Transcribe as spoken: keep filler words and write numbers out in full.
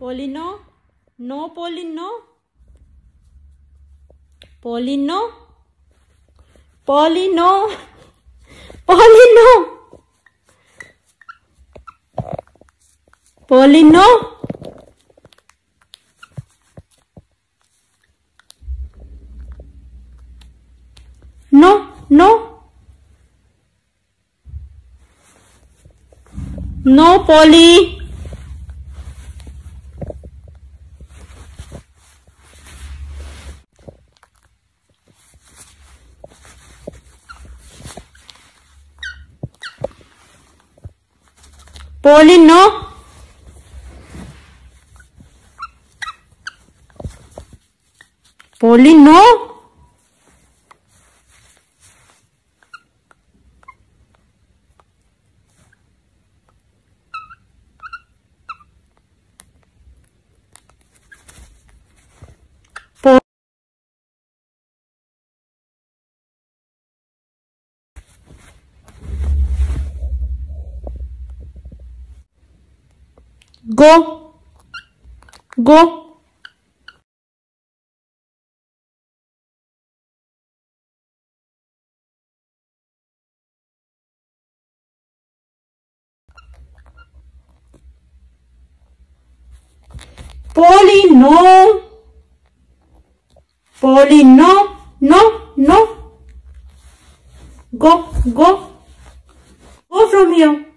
Pauline, no. No, Pauline, no. Pauline, no. Pauline, no. Pauline, no. Pauline, no. No, no. No, Polly. Polly, no. Polly, no. Go. Go. Polly, no. Polly, no. No, no. Go, go. Go from here.